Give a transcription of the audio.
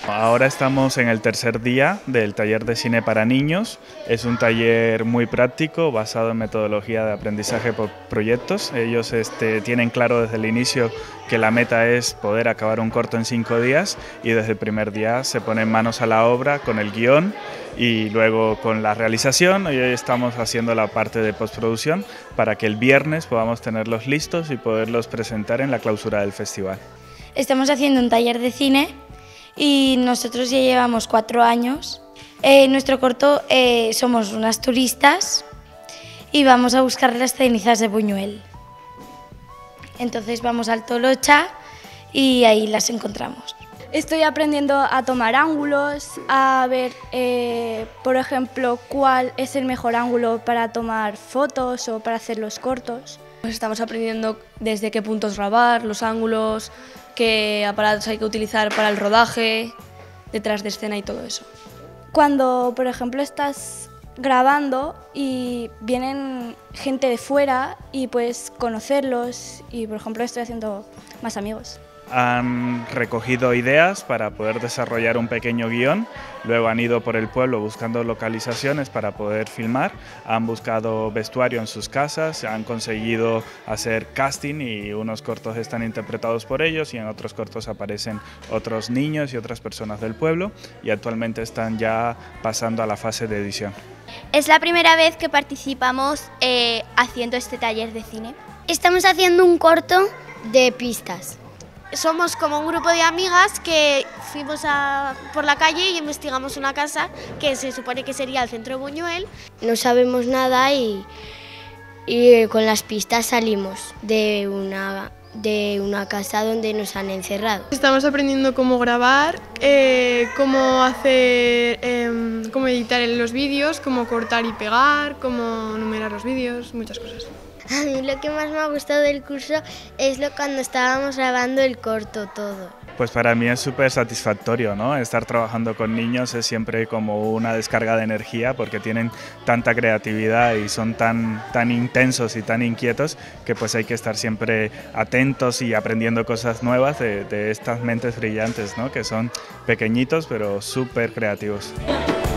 Ahora estamos en el tercer día del taller de cine para niños. Es un taller muy práctico, basado en metodología de aprendizaje por proyectos. Ellos tienen claro desde el inicio que la meta es poder acabar un corto en 5 días y desde el primer día se ponen manos a la obra con el guión y luego con la realización. Hoy estamos haciendo la parte de postproducción para que el viernes podamos tenerlos listos y poderlos presentar en la clausura del festival. Estamos haciendo un taller de cine y nosotros ya llevamos 4 años. Nuestro corto somos unas turistas y vamos a buscar las cenizas de Buñuel. Entonces vamos al Tolocha y ahí las encontramos. Estoy aprendiendo a tomar ángulos, a ver, por ejemplo, cuál es el mejor ángulo para tomar fotos o para hacer los cortos. Pues estamos aprendiendo desde qué puntos grabar, los ángulos, qué aparatos hay que utilizar para el rodaje, detrás de escena y todo eso. Cuando, por ejemplo, estás grabando y vienen gente de fuera y puedes conocerlos y, por ejemplo, estoy haciendo más amigos. Han recogido ideas para poder desarrollar un pequeño guión, luego han ido por el pueblo buscando localizaciones para poder filmar, han buscado vestuario en sus casas, han conseguido hacer casting y unos cortos están interpretados por ellos y en otros cortos aparecen otros niños y otras personas del pueblo y actualmente están ya pasando a la fase de edición. Es la primera vez que participamos haciendo este taller de cine. Estamos haciendo un corto de pistas. Somos como un grupo de amigas que fuimos por la calle y investigamos una casa que se supone que sería el centro de Buñuel. No sabemos nada y con las pistas salimos de una casa donde nos han encerrado. Estamos aprendiendo cómo grabar, cómo hacer, cómo editar los vídeos, cómo cortar y pegar, cómo numerar los vídeos, muchas cosas. A mí lo que más me ha gustado del curso es cuando estábamos grabando el corto todo. Pues para mí es súper satisfactorio, ¿no? Estar trabajando con niños es siempre como una descarga de energía porque tienen tanta creatividad y son tan intensos y tan inquietos que pues hay que estar siempre atentos y aprendiendo cosas nuevas de estas mentes brillantes, ¿no? Que son pequeñitos pero súper creativos.